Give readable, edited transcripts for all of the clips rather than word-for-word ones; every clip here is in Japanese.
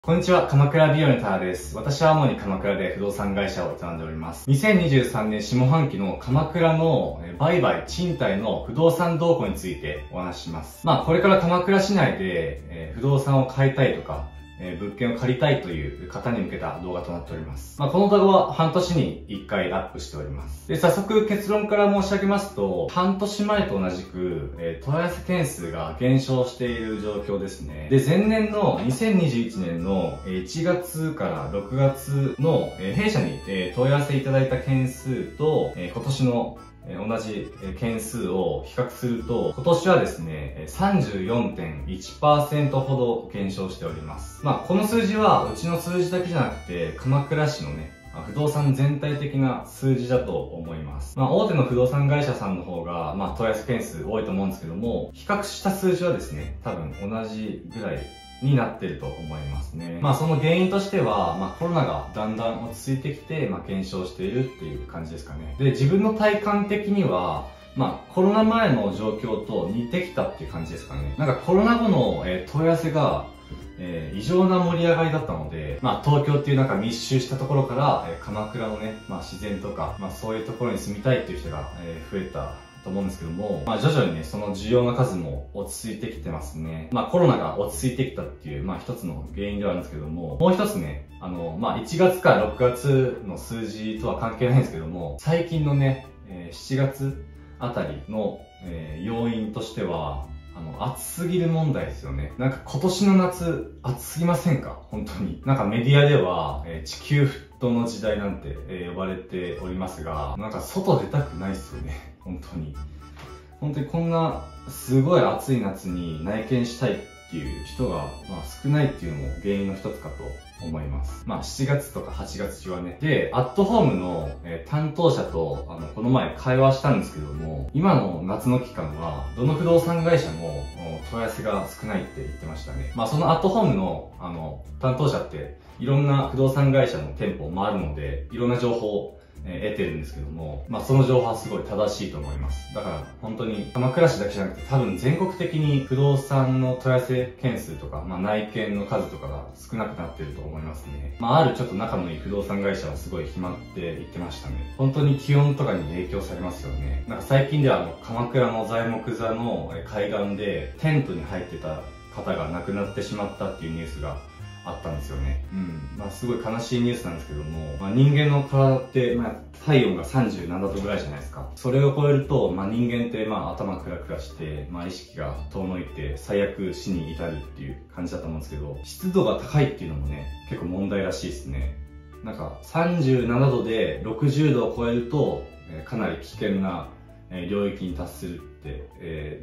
こんにちは、鎌倉美容のターです。私は主に鎌倉で不動産会社を営んでおります。2023年下半期の鎌倉の売買、賃貸の不動産動向についてお話しします。これから鎌倉市内で不動産を買いたいとか、物件を借りたいという方に向けた動画となっております。この動画は半年に1回アップしております。で、早速結論から申し上げますと、半年前と同じく、問い合わせ件数が減少している状況ですね。で、前年の2021年の1月から6月の弊社に問い合わせいただいた件数と、今年の同じ件数を比較すると、今年はですね、34.1% ほど減少しております。この数字はうちの数字だけじゃなくて、鎌倉市のね、不動産全体的な数字だと思います。大手の不動産会社さんの方が、問い合わせ件数多いと思うんですけども、比較した数字はですね、多分同じぐらいになっていると思いますね。その原因としては、コロナがだんだん落ち着いてきて、減少しているっていう感じですかね。で、自分の体感的には、コロナ前の状況と似てきたっていう感じですかね。コロナ後の問い合わせが、異常な盛り上がりだったので、東京っていう密集したところから、鎌倉のね、自然とか、そういうところに住みたいっていう人が、増えたと思うんですけども、徐々にね、その需要の数も落ち着いてきてますね。コロナが落ち着いてきたっていう、一つの原因ではあるんですけども、もう一つね、1月から6月の数字とは関係ないんですけども、最近のね、7月あたりの、要因としては、暑すぎる問題ですよね。今年の夏、暑すぎませんか？本当に。メディアでは、地球沸騰の時代なんて、呼ばれておりますが、外出たくないですよね。本当に。本当にこんな、すごい暑い夏に内見したいっていう人が、少ないっていうのも原因の一つかと思います。7月とか8月中はね。で、アットホームの、担当者と、この前会話したんですけども、今の夏の期間は、どの不動産会社も問い合わせが少ないって言ってましたね。そのアットホームの、担当者って、いろんな不動産会社の店舗を回るので、いろんな情報を得てるんですけども、その情報はすごい正しいと思います。だから本当に鎌倉市だけじゃなくて多分全国的に不動産の問い合わせ件数とか、内見の数とかが少なくなってると思いますね。あるちょっと仲のいい不動産会社はすごい暇って言ってましたね。本当に気温とかに影響されますよね。最近では鎌倉の材木座の海岸でテントに入ってた方が亡くなってしまったっていうニュースがあったんですよね。すごい悲しいニュースなんですけども、人間の体って、体温が37度ぐらいじゃないですか。それを超えると、人間って、頭クラクラして、意識が遠のいて、最悪死に至るっていう感じだと思うんですけど、湿度が高いっていうのもね、結構問題らしいですね。37度で60度を超えると、かなり危険な領域に達するって、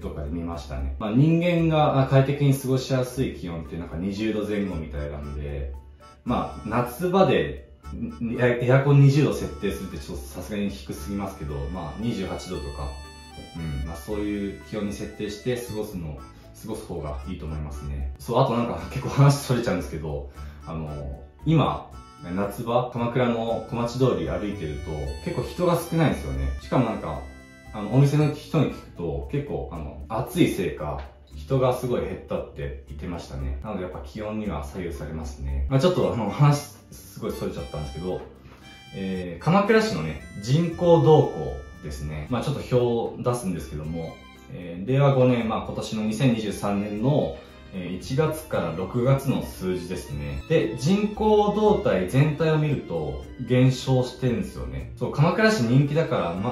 どっかで見ましたね。人間が快適に過ごしやすい気温って20度前後みたいなんで、夏場でエアコン20度設定するってちょっとさすがに低すぎますけど、28度とか、そういう気温に設定して過ごす方がいいと思いますね。あと結構話それちゃうんですけど、今、夏場、鎌倉の小町通り歩いてると結構人が少ないんですよね。しかもお店の人に聞くと結構暑いせいか人がすごい減ったって言ってましたね。なのでやっぱ気温には左右されますね。ちょっと話すごいそれちゃったんですけど、鎌倉市のね、人口動向ですね。ちょっと表を出すんですけども、令和5年、今年の2023年の1月から6月の数字ですね。で、人口動態全体を見ると減少してるんですよね。鎌倉市人気だから、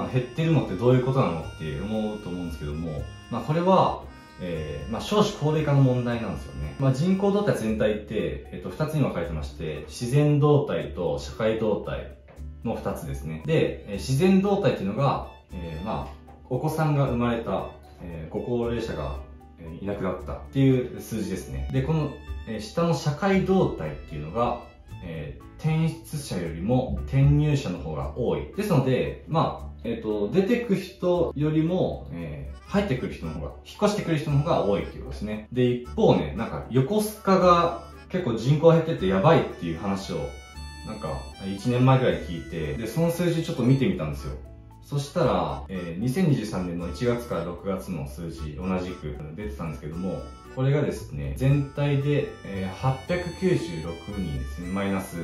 減ってるのってどういうことなのって思うと思うんですけども、これは、少子高齢化の問題なんですよね。人口動態全体って、2つに分かれてまして、自然動態と社会動態の2つですね。で、自然動態っていうのが、お子さんが生まれた、ご高齢者がいなくなったっていう数字ですね。で、この、下の社会動態っていうのが、転出者よりも転入者の方が多い。ですので、出てく人よりも、入ってくる人の方が、引っ越してくる人の方が多いっていうことですね。で、一方ね、横須賀が結構人口減っててやばいっていう話を、1年前ぐらい聞いて、で、その数字ちょっと見てみたんですよ。そしたら、2023年の1月から6月の数字、同じく出てたんですけども、 これがですね、全体で、896人ですね。マイナス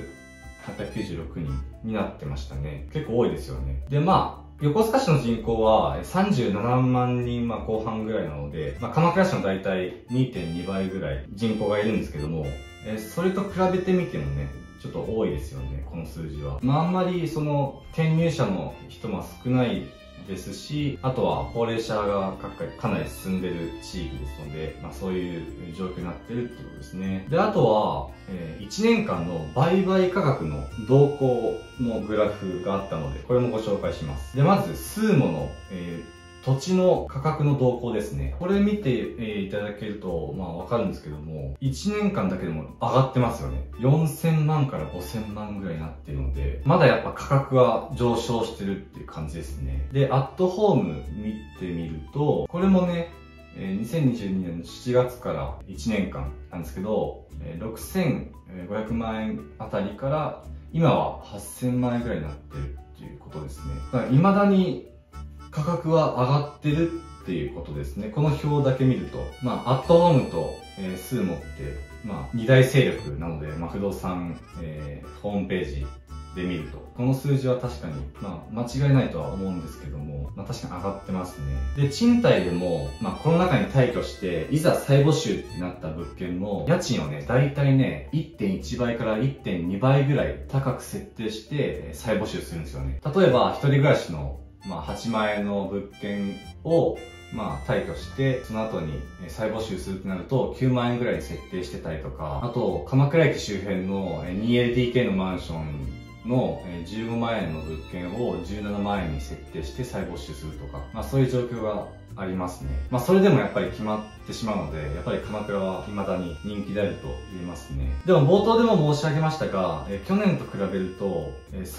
896人になってましたね。結構多いですよね。で、横須賀市の人口は37万人後半ぐらいなので、鎌倉市の大体 2.2 倍ぐらい人口がいるんですけども、それと比べてみてもね、ちょっと多いですよね、この数字は。あんまり転入者の人も少ないですし、あとは高齢者がかなり進んでる地域ですので、そういう状況になってるってことですね。で、あとは、1年間の売買価格の動向のグラフがあったので、これもご紹介します。で、まず、スーモの、土地の価格の動向ですね。これ見て、いただけると、わかるんですけども、1年間だけでも上がってますよね。4000万から5000万ぐらいになってるので、まだやっぱ価格は上昇してるっていう感じですね。で、アットホーム見てみると、これもね、2022年の7月から1年間なんですけど、6500万円あたりから、今は8000万円ぐらいになってるっていうことですね。だから未だに価格は上がってるっていうことですね。この表だけ見ると、アットホームと、スーモって、二大勢力なので、不動産、ホームページで見ると、この数字は確かに、間違いないとは思うんですけども、確かに上がってますね。で、賃貸でも、この中に退去して、いざ再募集ってなった物件も、家賃をね、だいたいね、1.1 倍から 1.2 倍ぐらい高く設定して、再募集するんですよね。例えば、一人暮らしの8万円の物件を、退去して、その後に再募集するってなると、9万円ぐらいに設定してたりとか、あと、鎌倉駅周辺の 2LDK のマンションの15万円の物件を17万円に設定して再募集するとか、そういう状況がありますね。それでもやっぱり決まってしまうので、やっぱり鎌倉は未だに人気であると言えますね。でも冒頭でも申し上げましたが、去年と比べると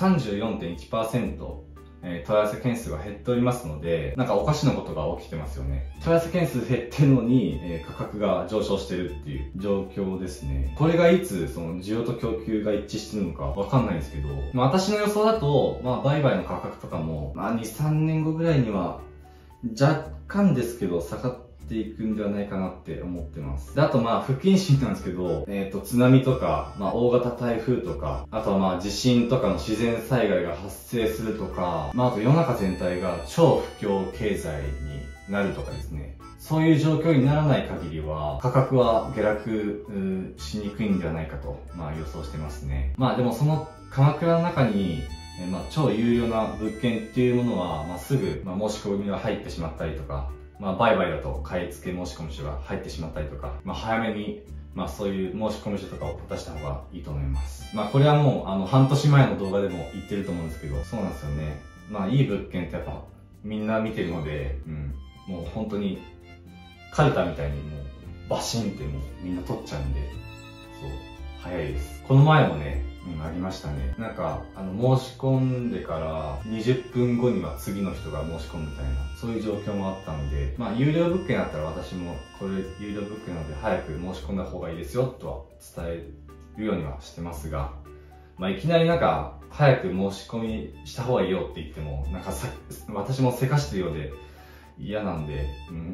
34.1%、問い合わせ件数が減っておりますので、おかしなことが起きてますよね。問い合わせ件数減ってるのに、価格が上昇してるっていう状況ですね。これがいつ、需要と供給が一致してるのかわかんないんですけど、私の予想だと、売買の価格とかも、2、3年後ぐらいには、若干ですけど、下がっていくんではないかなって思ってます。で、あと不謹慎なんですけど、津波とか、大型台風とか、あとは地震とかの自然災害が発生するとか、あと世の中全体が超不況経済になるとかですね。そういう状況にならない限りは、価格は下落しにくいんではないかと、予想してますね。でもその鎌倉の中に、超有料な物件っていうものは、すぐ、申し込みが入ってしまったりとか、売買だと買い付け申し込み書が入ってしまったりとか、早めに、そういう申し込み書とかを出した方がいいと思います。これはもう、半年前の動画でも言ってると思うんですけど、そうなんですよね。いい物件ってやっぱ、みんな見てるので、もう本当に、カルタみたいにもう、バシンってもうみんな取っちゃうんで、そう、早いです。この前もね、ありましたね。申し込んでから20分後には次の人が申し込むみたいな、そういう状況もあったので、有料物件だったら私もこれ有料物件なので早く申し込んだ方がいいですよとは伝えるようにはしてますが、いきなり早く申し込みした方がいいよって言っても、私もせかしてるようで嫌なんで、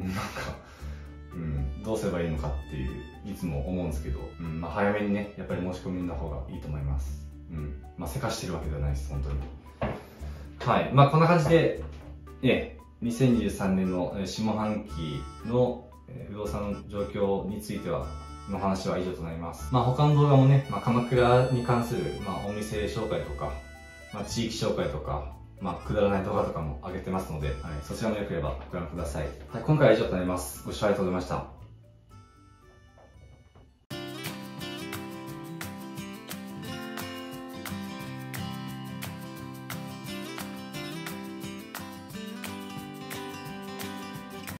どうすればいいのかっていう、いつも思うんですけど、早めにね、やっぱり申し込みの方がいいと思います。せかしてるわけではないです、本当に。はい。こんな感じで、2023年の下半期の不動産の状況についての話は以上となります。他の動画もね、鎌倉に関する、お店紹介とか、地域紹介とか、くだらない動画とかも上げてますので、そちらもよければご覧ください。はい、今回は以上となります。ご視聴ありがとうございました。